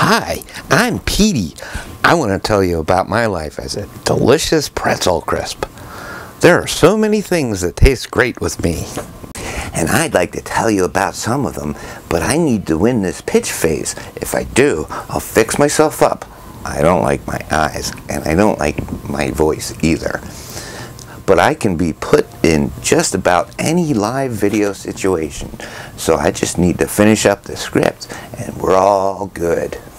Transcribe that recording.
Hi, I'm Petie. I want to tell you about my life as a delicious pretzel crisp. There are so many things that taste great with me, and I'd like to tell you about some of them, but I need to win this pitch phase. If I do, I'll fix myself up. I don't like my eyes, and I don't like my voice either. But I can be put in just about any live video situation, so I just need to finish up the script, and we're all good.